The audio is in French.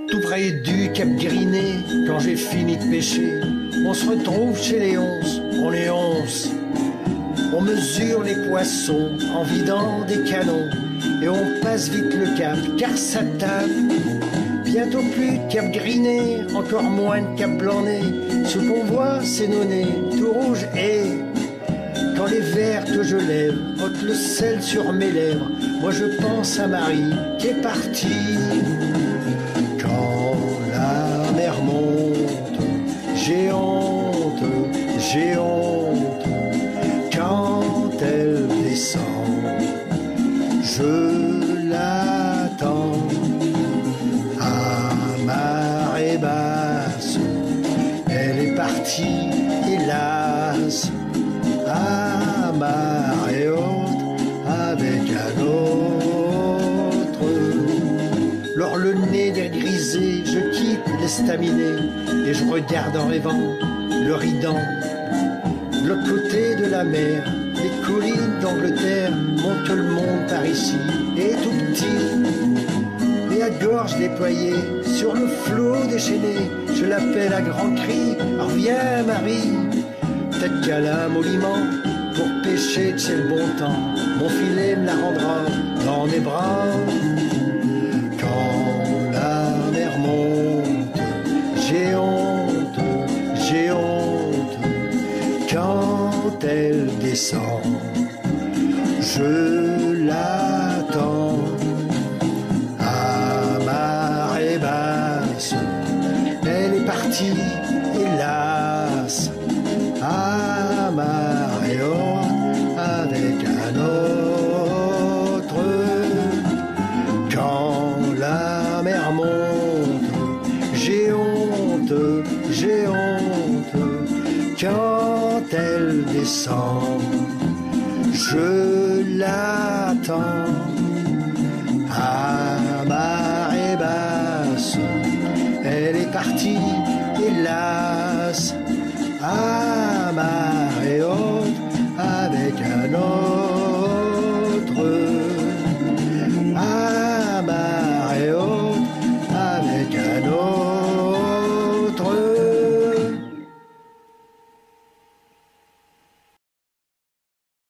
Tout près du Cap Griné, quand j'ai fini de pêcher, on se retrouve chez les 11, on est 11. On mesure les poissons en vidant des canons et on passe vite le cap car ça tape. Bientôt plus de Cap Griné, encore moins de Cap Blanc-Nez. Ce qu'on voit c'est nos nez, tout rouge et quand les verres que je lève ôtent le sel sur mes lèvres, moi je pense à Marie qui est partie. Quand la mer monte, j'ai honte, j'ai honte. Quand elle descend, je l'attends. À marée basse, elle est partie, hélas. À marée haute, avec un autre. Lors le nez dégrisé, je quitte l'estaminet et je regarde en rêvant le Ridan. De l'autre côté de la mer, les collines d'Angleterre montrent le monde par ici et tout petit. Et à gorge déployée, sur le flot déchaîné, je l'appelle à grands cris, reviens Marie. Peut-être qu'à la moliment, pour pêcher de chez le bon temps, mon filet me la rendra dans mes bras. Quand la mer monte, j'ai honte, j'ai honte. Quand elle descend, je l'attends. À marée basse, elle est partie, hélas. À marée haute, avec un autre. Quand la mer monte, j'ai honte, j'ai honte. Quand elle descend, je l'attends. À marée basse, elle est partie, hélas. À marée haute, avec un autre.